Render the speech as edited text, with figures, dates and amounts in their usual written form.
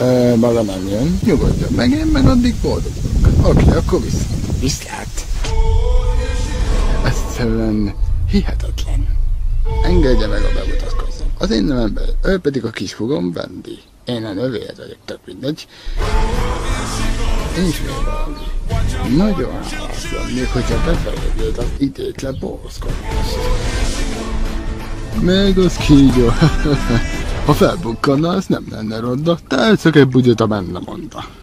Maga nem jön, nyugodjon meg, én meg addig boldog vagyok. Oké, akkor viszlát. Egyszerűen hihetetlen. Engedje meg a bemutatkozzam. Az én nevem, ő pedig a kishúgom, Wendy. Én a nővér vagyok, tök mindegy. És még valami. Nagyon hálás lennék, hogyha befejeződ az idétlen borszkodást. Még az kígyó. Ha felbukkanna, az nem lenne ronda, de elszök egy bugyot, a benne mondta.